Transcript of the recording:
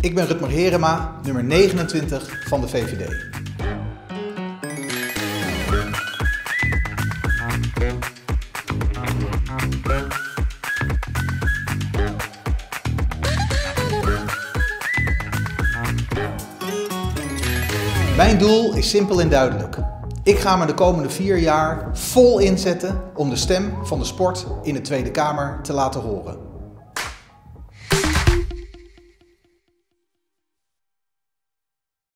Ik ben Rutmer Herema, nummer 29 van de VVD. Mijn doel is simpel en duidelijk. Ik ga me de komende 4 jaar vol inzetten om de stem van de sport in de Tweede Kamer te laten horen.